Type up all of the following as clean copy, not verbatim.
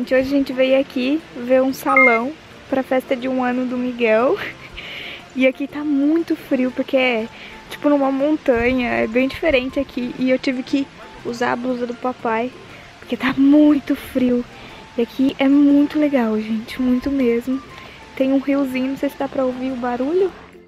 Hoje a gente veio aqui ver um salão pra festa de 1 ano do Miguel. E aqui tá muito frio, porque é tipo numa montanha, é bem diferente aqui. E eu tive que usar a blusa do papai, porque tá muito frio. E aqui é muito legal, gente, muito mesmo. Tem um riozinho, não sei se dá pra ouvir o barulho.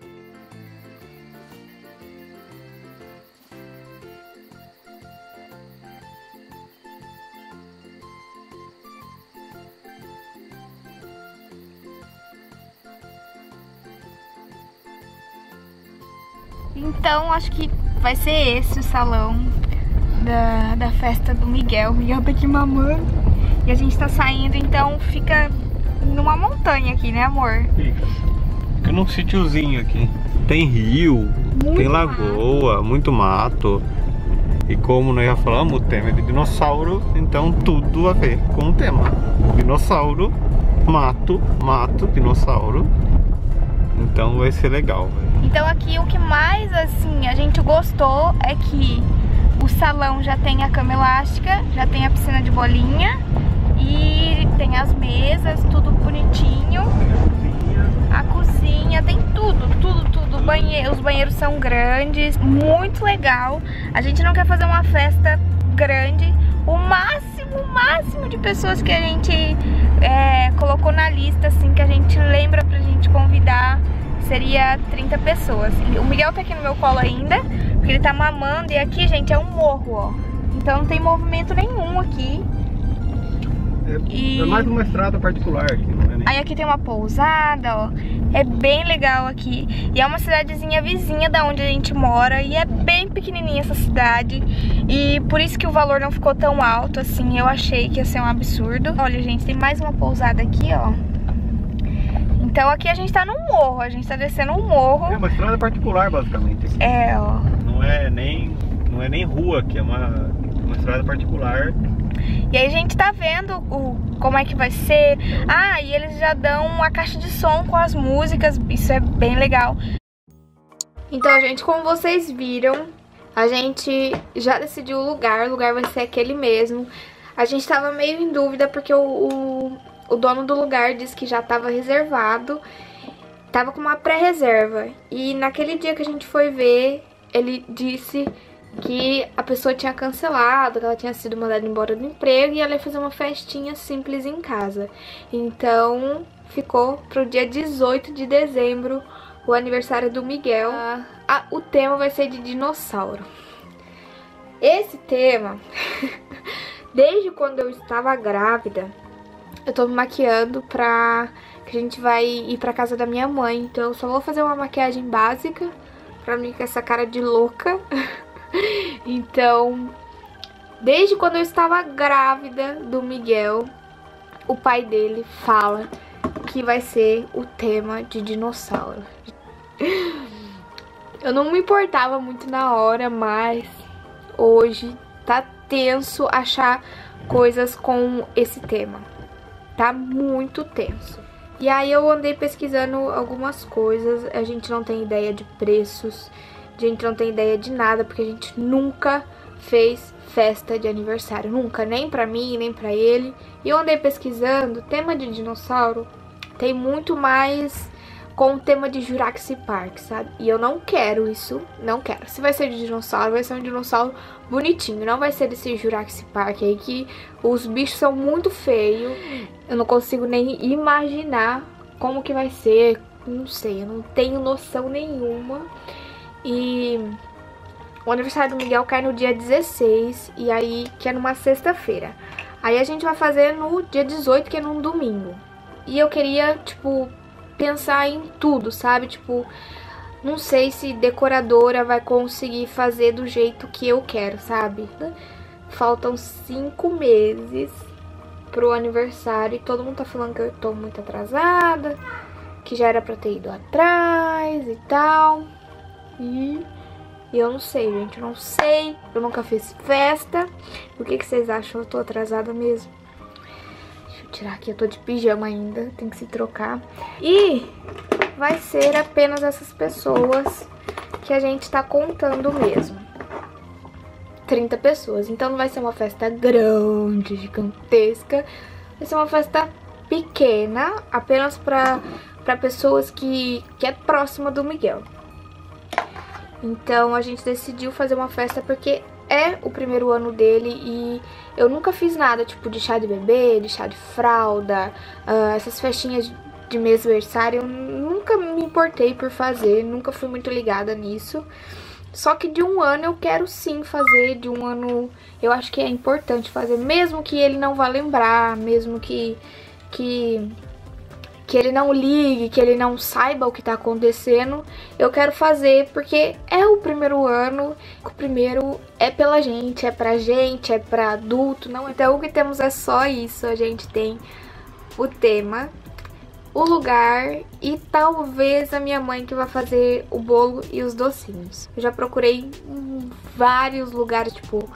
Então, acho que vai ser esse o salão da festa do Miguel. O Miguel tá aqui mamando. E a gente tá saindo, então fica numa montanha aqui, né, amor? Fica num sítiozinho aqui. Tem rio, tem lagoa, muito mato. E como nós já falamos, o tema é de dinossauro, então tudo a ver com o tema. Dinossauro, mato, dinossauro. Então vai ser legal. Então aqui o que mais assim a gente gostou é que o salão já tem a cama elástica, já tem a piscina de bolinha e tem as mesas, tudo bonitinho. A cozinha tem tudo. Os banheiros são grandes, muito legal. A gente não quer fazer uma festa grande. O máximo de pessoas que a gente colocou na lista, assim, que a gente lembra pra gente convidar, seria 30 pessoas. O Miguel tá aqui no meu colo ainda, porque ele tá mamando. E aqui, gente, é um morro, ó. Então não tem movimento nenhum aqui. É mais uma estrada particular aqui, não é nem... Aí aqui tem uma pousada, ó. É bem legal aqui. E é uma cidadezinha vizinha da onde a gente mora. E é bem pequenininha essa cidade. E por isso que o valor não ficou tão alto, assim. Eu achei que ia ser um absurdo. Olha, gente, tem mais uma pousada aqui, ó. Então aqui a gente tá num morro. A gente tá descendo um morro. É uma estrada particular, basicamente. Aqui. É, ó. Não é nem rua aqui, é uma estrada particular. E aí a gente tá vendo como é que vai ser. Ah, e eles já dão uma caixa de som com as músicas. Isso é bem legal. Então, gente, como vocês viram, a gente já decidiu o lugar. O lugar vai ser aquele mesmo. A gente tava meio em dúvida porque o dono do lugar disse que já tava reservado. Tava com uma pré-reserva. E naquele dia que a gente foi ver, ele disse que a pessoa tinha cancelado, que ela tinha sido mandada embora do emprego e ela ia fazer uma festinha simples em casa. Então ficou pro dia 18 de dezembro, o aniversário do Miguel. O tema vai ser de dinossauro. Esse tema, desde quando eu estava grávida, eu tô me maquiando que a gente vai ir pra casa da minha mãe. Então eu só vou fazer uma maquiagem básica pra mim com essa cara de louca. Então, desde quando eu estava grávida do Miguel, o pai dele fala que vai ser o tema de dinossauro. Eu não me importava muito na hora, mas hoje tá tenso achar coisas com esse tema. Tá muito tenso. E aí eu andei pesquisando algumas coisas, a gente não tem ideia de preços. A gente não tem ideia de nada, porque a gente nunca fez festa de aniversário. Nunca, nem pra mim, nem pra ele. E eu andei pesquisando, tema de dinossauro tem muito mais com o tema de Jurassic Park, sabe? E eu não quero isso, não quero. Se vai ser de dinossauro, vai ser um dinossauro bonitinho. Não vai ser desse Jurassic Park aí que os bichos são muito feios. Eu não consigo nem imaginar como que vai ser. Não sei, eu não tenho noção nenhuma. E o aniversário do Miguel cai no dia 16, e aí, que é numa sexta-feira. Aí a gente vai fazer no dia 18, que é num domingo. E eu queria, tipo, pensar em tudo, sabe? Tipo, não sei se decoradora vai conseguir fazer do jeito que eu quero, sabe? Faltam 5 meses pro aniversário e todo mundo tá falando que eu tô muito atrasada, que já era pra ter ido atrás e tal. E eu não sei, gente, eu não sei. Eu nunca fiz festa. O que vocês acham? Eu tô atrasada mesmo? Deixa eu tirar aqui, eu tô de pijama ainda. Tem que se trocar. E vai ser apenas essas pessoas que a gente tá contando mesmo. 30 pessoas. Então não vai ser uma festa grande, gigantesca. Vai ser uma festa pequena, apenas pra pessoas que é próxima do Miguel. Então a gente decidiu fazer uma festa porque é o primeiro ano dele e eu nunca fiz nada, tipo de chá de bebê, de chá de fralda, essas festinhas de mêsversário, eu nunca me importei por fazer, nunca fui muito ligada nisso. Só que de um ano eu quero sim fazer, de um ano eu acho que é importante fazer, mesmo que ele não vá lembrar, mesmo que ele não ligue, que ele não saiba o que tá acontecendo, eu quero fazer porque é o primeiro ano, o primeiro é pela gente, é pra gente, é pra adulto, não. Então o que temos é só isso, a gente tem o tema, o lugar e talvez a minha mãe que vai fazer o bolo e os docinhos. Eu já procurei em vários lugares, tipo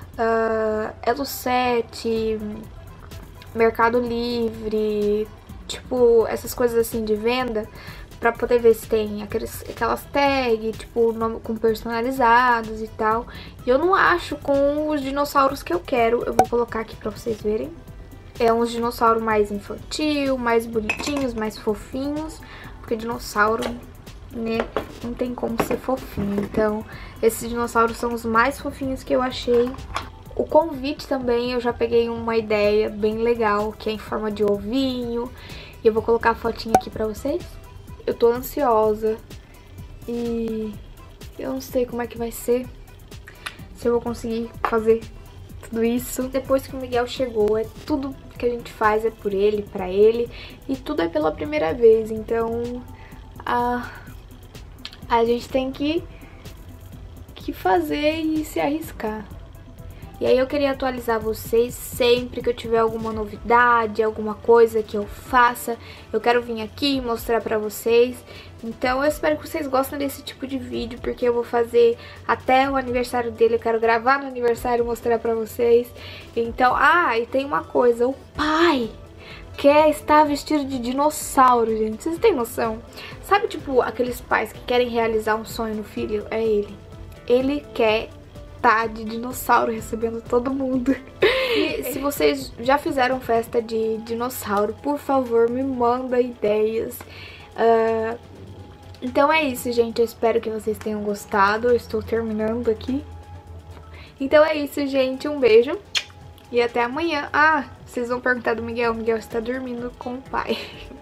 Elo7, Mercado Livre, tipo essas coisas assim de venda, pra poder ver se tem aquelas tags, tipo, com personalizados e tal. E eu não acho com os dinossauros que eu quero. Eu vou colocar aqui pra vocês verem. É uns dinossauros mais infantil, mais bonitinhos, mais fofinhos. Porque dinossauro, né, não tem como ser fofinho. Então, esses dinossauros são os mais fofinhos que eu achei. O convite também, eu já peguei uma ideia bem legal, que é em forma de ovinho. E eu vou colocar a fotinha aqui pra vocês. Eu tô ansiosa e eu não sei como é que vai ser, se eu vou conseguir fazer tudo isso. Depois que o Miguel chegou, tudo que a gente faz é por ele, pra ele, e tudo é pela primeira vez. Então a gente tem que fazer e se arriscar. E aí eu queria atualizar vocês sempre que eu tiver alguma novidade, alguma coisa que eu faça. Eu quero vir aqui e mostrar pra vocês. Então eu espero que vocês gostem desse tipo de vídeo, porque eu vou fazer até o aniversário dele. Eu quero gravar no aniversário e mostrar pra vocês. Então, e tem uma coisa, o pai quer estar vestido de dinossauro, gente. Vocês têm noção? Sabe, tipo, aqueles pais que querem realizar um sonho no filho? É ele. Ele quer de dinossauro recebendo todo mundo. E se vocês já fizeram festa de dinossauro, por favor, me manda ideias. Então é isso, gente. Eu espero que vocês tenham gostado. Eu estou terminando aqui. Então é isso, gente. Um beijo e até amanhã. Vocês vão perguntar do Miguel. O Miguel está dormindo com o pai.